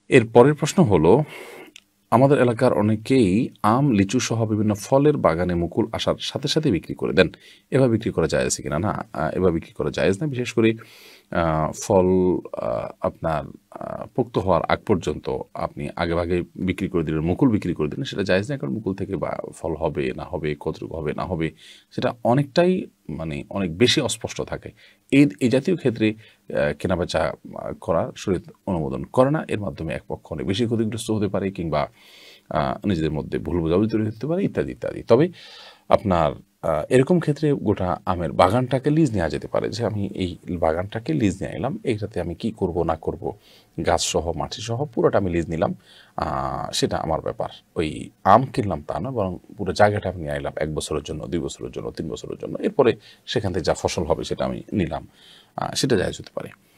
এর পরের প্রশ্ন হলো, আমাদের এলাকার অনেকেই আম, লিচু সহ বিভিন্ন ফলের বাগানে মুকুল আসার সাথে সাথে বিক্রি করে দেন। এভাবে বিক্রি করা জায়েজ কিনা? না, এভাবে বিক্রি করা জায়েজ না। বিশেষ করে ফল আপনার পোক্ত হওয়ার আগ পর্যন্ত আপনি আগেভাগে বিক্রি করে দিলেন, মুকুল বিক্রি করে দিলেন, সেটা জায়েজ না। কারণ মুকুল থেকে বা ফল হবে না হবে, কতটুকু হবে না হবে, সেটা অনেকটাই মানে অনেক বেশি অস্পষ্ট থাকে। এই জাতীয় ক্ষেত্রে কেনাবেচা করা শরীয়ত অনুমোদন করে না। এর মাধ্যমে এক পক্ষ অনেক বেশি ক্ষতিগ্রস্ত হতে পারে, কিংবা নিজেদের মধ্যে ভুল বোঝাবুঝি তৈরি হতে পারে, ইত্যাদি ইত্যাদি। তবে আপনার এরকম ক্ষেত্রে গোটা আমের বাগানটাকে লিজ নেওয়া যেতে পারে, যে আমি এই বাগানটাকে লিজ নিয়ে এলাম, এইটাতে আমি কি করব না করব, গাছ সহ মাটি সহ পুরোটা আমি লিজ নিলাম, সেটা আমার ব্যাপার। ওই আম কিনলাম তা না, বরং পুরো জায়গাটা আমি নিয়ে এলাম 1 বছরের জন্য, 2 বছরের জন্য, 3 বছরের জন্য, এরপরে সেখান থেকে যা ফসল হবে সেটা আমি নিলাম, সেটা জায়েজ হতে পারে।